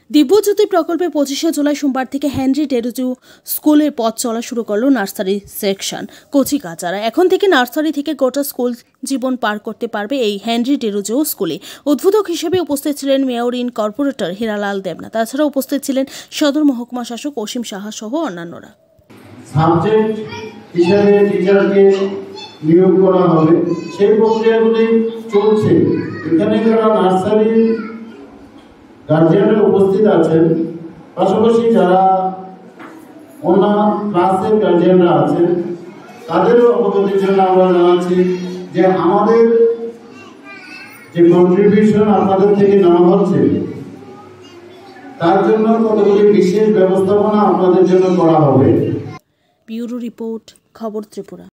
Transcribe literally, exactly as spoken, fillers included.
দিব্যজ্যোতি প্রকল্পে পঁচিশে জুলাই সোমবার থেকে হেনরি ডেরুজু স্কুলের পথ চলা শুরু করলো নার্সারি সেকশন। কচি কাচারা এখন থেকে নার্সারি থেকে গোটা স্কুল জীবন পার করতে পারবে এই হেনরি ডেরুজু স্কুলে। উদ্বোধক হিসেবে উপস্থিত ছিলেন mayor in corporator Hiralal Debnath. তাছাড়া উপস্থিত ছিলেন সদর মহকুমা শাসক অসীম সাহা সহ অন্যান্যরা। সাবজেক্ট হিসেবে টিচারকে নিয়োগ করা হবে, সেই প্রক্রিয়াগুলি চলছে। এখানে যারা নার্সারি গার্জিয়ানরা উপস্থিত আছেন, পাশাপাশি যারা অন্য ক্লাসের গার্জিয়ানরা আছেন, তাদেরও অবগতির জন্য আমরা জানাচ্ছি যে আমাদের যে কন্ট্রিবিউশন আপনাদের থেকে নেওয়া হচ্ছে, তার জন্য কতগুলি বিশেষ ব্যবস্থাপনা আপনাদের জন্য করা হবে। ব্যুরো রিপোর্ট, খবর ত্রিপুরা।